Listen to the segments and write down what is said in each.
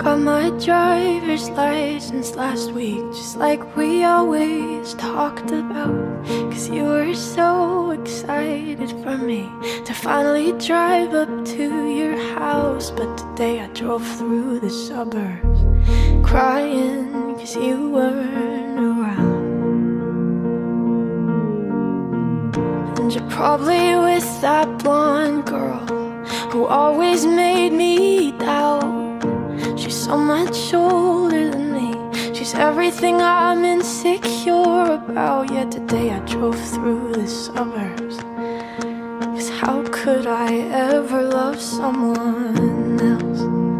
got my driver's license last week, just like we always talked about. Cause you were so excited for me to finally drive up to your house. But today I drove through the suburbs crying cause you weren't around. And you're probably with that blonde girl who always made me doubt. She's so much older than me, she's everything I'm insecure about. Yet today I drove through the suburbs, cause how could I ever love someone else?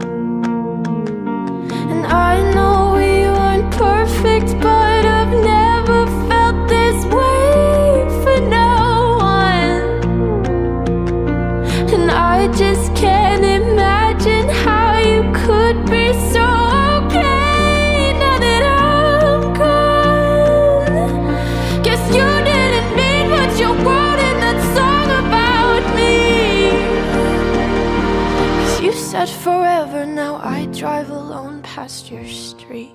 And I know we weren't perfect, but I've never felt this way for no one. And I just can't imagine how you could be so okay now that I'm gone. Guess you didn't mean what you wrote in that song about me. Cause you said forever, now I drive alone past your street.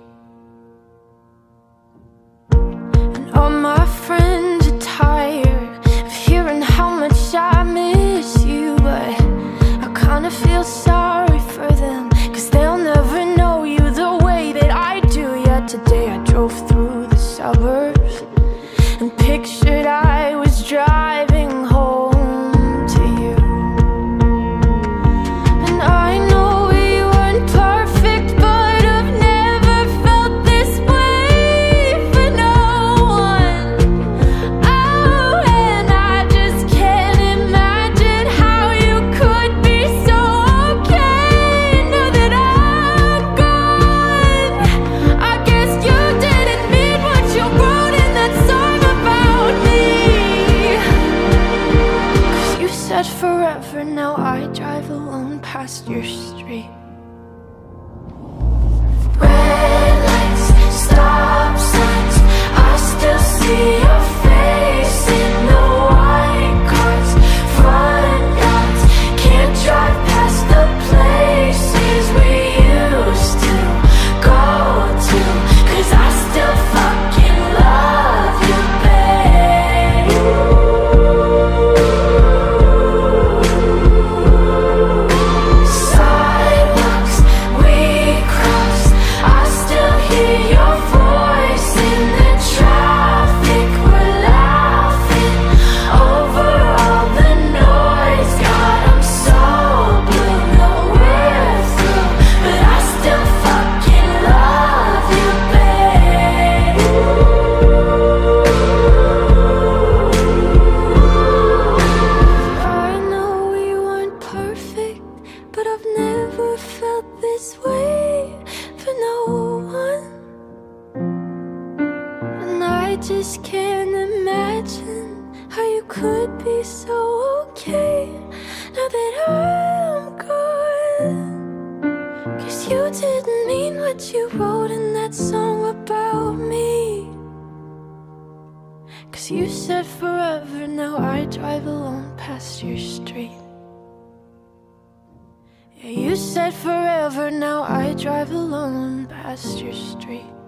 And all my friends are tired of hearing how much I miss you, but I kinda feel sorry for them, cause they'll never know you the way that I do. Yet today I drove through the suburbs and pictured I was driving home to you. And I know we weren't perfect, but I've never felt this way for no one. Oh, and I just can't imagine how you could be so okay now that I'm gone. I guess you didn't mean what you wrote in that song about me. Cause you said forever, now I drive alone past your street. Red lights, stop signs, I still see your face in the white cars, front yards. Can't drive past the places we used to go to, cause I still fucking love you, babe. Sidewalks we crossed, I still hear your voice in the traffic. We're laughing over all the noise. God, I'm so blue, no we're through, but I still fucking love you, babe. I know we weren't perfect, but I've never felt this way for no one. And I just can't imagine how you could be so okay now that I'm gone. Cause you didn't mean what you wrote in that song about me. Cause you said forever, now I drive alone past your street. Yeah, you said forever, now I drive alone past your street.